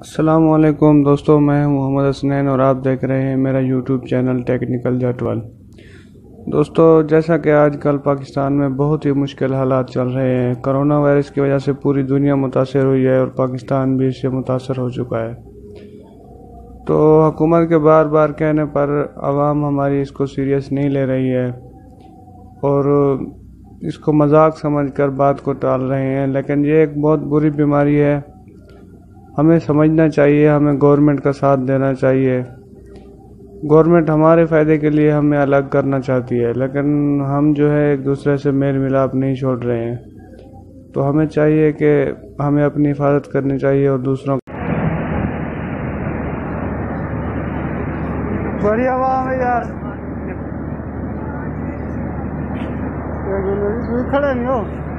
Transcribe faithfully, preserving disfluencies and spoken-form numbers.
अस्सलामुअलैकुम दोस्तों, मैं हूं मोहम्मद हसनैन और आप देख रहे हैं मेरा यूट्यूब चैनल टेक्निकल जटवाल। दोस्तों, जैसा कि आजकल पाकिस्तान में बहुत ही मुश्किल हालात चल रहे हैं। कोरोना वायरस की वजह से पूरी दुनिया मुतासर हुई है और पाकिस्तान भी इससे मुतासर हो चुका है। तो हुकूमत के बार बार कहने पर आवाम हमारी इसको सीरियस नहीं ले रही है और इसको मजाक समझकर बात को टाल रहे हैं, लेकिन ये एक बहुत बुरी बीमारी है। हमें समझना चाहिए, हमें गवर्नमेंट का साथ देना चाहिए। गवर्नमेंट हमारे फ़ायदे के लिए हमें अलग करना चाहती है, लेकिन हम जो है एक दूसरे से मेल मिलाप नहीं छोड़ रहे हैं। तो हमें चाहिए कि हमें अपनी हिफाजत करनी चाहिए और दूसरों बड़ी हवा में यार खड़े नहीं हो।